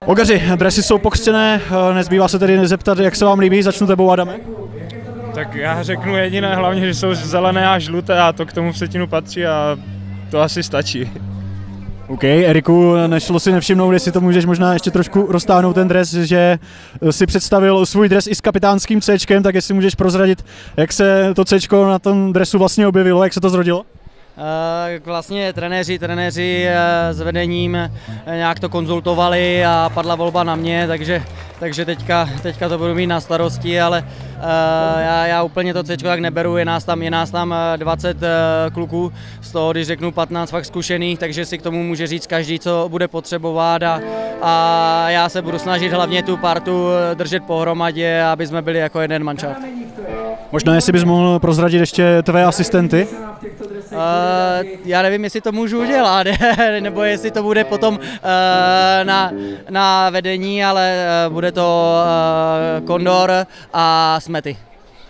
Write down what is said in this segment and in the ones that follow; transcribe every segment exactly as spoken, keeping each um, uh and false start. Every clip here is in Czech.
Ogaři, dresy jsou pokřtěné, nezbývá se tedy zeptat, jak se vám líbí, začnu tebou, Adame. Tak já řeknu jediné, hlavně, že jsou zelené a žluté a to k tomu v setinu patří a to asi stačí. OK, Eriku, nešlo si nevšimnout, jestli to můžeš možná ještě trošku roztáhnout ten dres, že si představil svůj dres i s kapitánským Cčkem, tak jestli můžeš prozradit, jak se to Cčko na tom dresu vlastně objevilo, jak se to zrodilo? Vlastně trenéři, trenéři s vedením nějak to konzultovali a padla volba na mě, takže, takže teďka, teďka to budu mít na starosti, ale já, já úplně to Cčko tak neberu, je nás tam, je nás tam dvacet kluků, z toho, když řeknu patnáct fakt zkušených, takže si k tomu může říct každý, co bude potřebovat a, a já se budu snažit hlavně tu partu držet pohromadě, aby jsme byli jako jeden manšaft. Možná, jestli bys mohl prozradit ještě tvé asistenty? Uh, já nevím, jestli to můžu udělat, nebo jestli to bude potom uh, na, na vedení, ale uh, bude to uh, Kondor a Smety.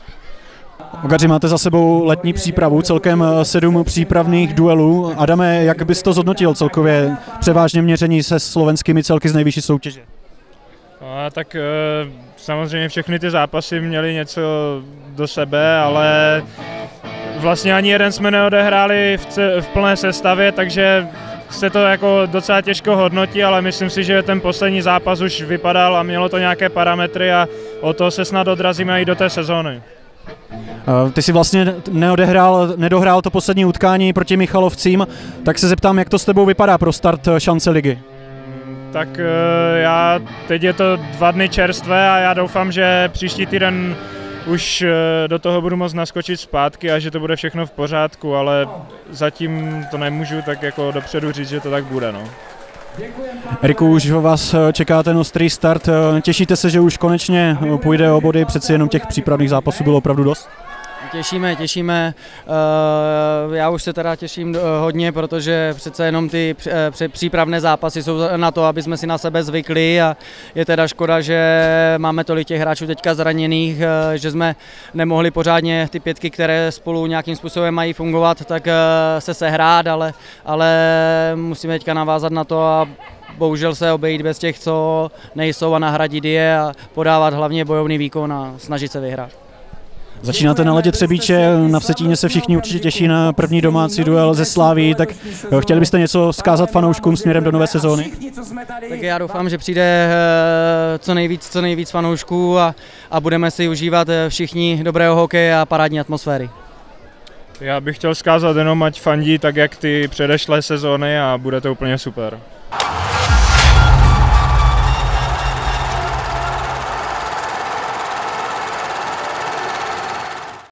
Ogaři, máte za sebou letní přípravu, celkem sedm přípravných duelů. Adame, jak bys to zhodnotil celkově převážně měření se slovenskými celky z nejvyšší soutěže? No, tak uh, samozřejmě všechny ty zápasy měly něco do sebe, ale vlastně ani jeden jsme neodehráli v, v plné sestavě, takže se to jako docela těžko hodnotí, ale myslím si, že ten poslední zápas už vypadal a mělo to nějaké parametry a o to se snad odrazíme i do té sezóny. Ty si vlastně neodehrál, nedohrál to poslední utkání proti Michalovcím, tak se zeptám, jak to s tebou vypadá pro start šance ligy? Tak já, teď je to dva dny čerstvé a já doufám, že příští týden už do toho budu moct naskočit zpátky a že to bude všechno v pořádku, ale zatím to nemůžu tak jako dopředu říct, že to tak bude. No. Eriku, už vás čeká ten ostrý start. Těšíte se, že už konečně půjde o body, přeci jenom těch přípravných zápasů bylo opravdu dost? Těšíme, těšíme. Já už se teda těším hodně, protože přece jenom ty přípravné zápasy jsou na to, aby jsme si na sebe zvykli a je teda škoda, že máme tolik těch hráčů teďka zraněných, že jsme nemohli pořádně ty pětky, které spolu nějakým způsobem mají fungovat, tak se sehrát, ale, ale musíme teďka navázat na to a bohužel se obejít bez těch, co nejsou a nahradit je a podávat hlavně bojovný výkon a snažit se vyhrát. Začínáte na ledě Třebíče, na Vsetíně se všichni určitě těší na první domácí duel ze Slaví, tak chtěli byste něco vzkázat fanouškům směrem do nové sezóny? Tak já doufám, že přijde co nejvíc, co nejvíc fanoušků a, a budeme si užívat všichni dobrého hokeje a parádní atmosféry. Já bych chtěl vzkázat jenom, ať fandí tak, jak ty předešlé sezóny a bude to úplně super.